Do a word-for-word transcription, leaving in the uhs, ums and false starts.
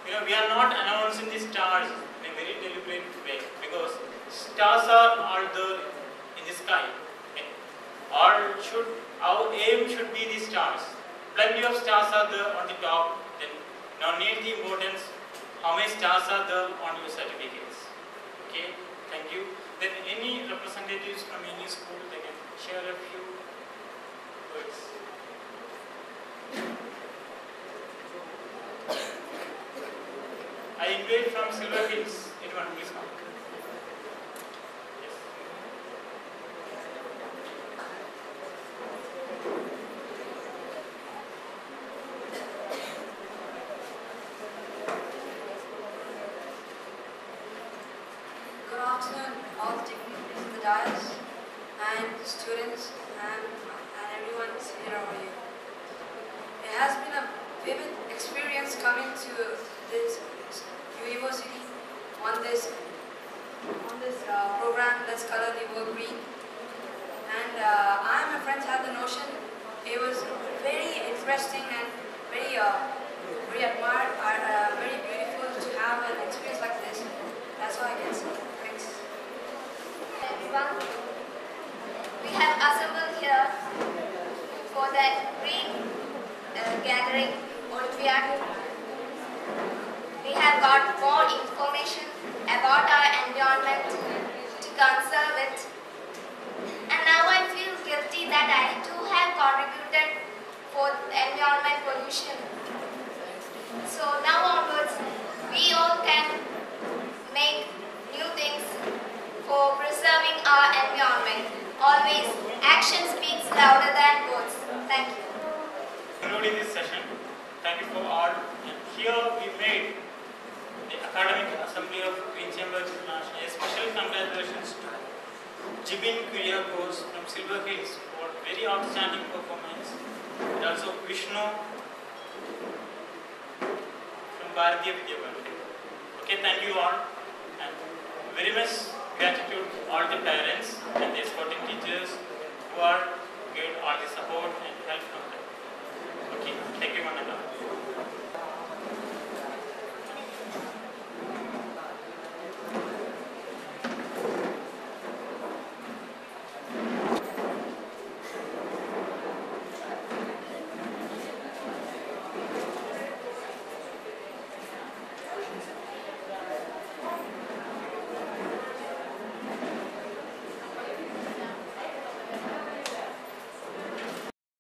you know, we are not announcing the stars in a very deliberate way, because stars are all there in the sky. Okay? Or should our aim should be the stars. Plenty of stars are there on the top. Then now need the importance how many stars are there on your certificates. Okay, thank you. Then any representatives from any school, they can share a few words. I invite from Silver Hills. Anyone, please come. Yes. Good afternoon, all the dignitaries in the dais, and students, and, and everyone here over here. It has been a vivid experience coming to this university on this on this uh, program, Let's Color the World Green. And uh, I and my friends had the notion. It was very interesting and very uh, very admired, uh, very beautiful to have an experience like this. That's all I can say. Thanks. Everyone, we have assembled here for that green uh, gathering Olympiad. We have got more information about our environment to conserve it, and now I feel guilty that I too have contributed for environment pollution. So now onwards, we all can make new things for preserving our environment. Always, action speaks louder than words. Thank you. Concluding this session, thank you for all. And here we made the Academic Assembly of Green Chamber International. A special congratulations to Jibin Kuriakos from Silver Hills for very outstanding performance, and also Vishnu from Bharatiya Vidya Bharati. Okay, thank you all, and very much gratitude to all the parents and the supporting teachers who are giving all the support and help from them.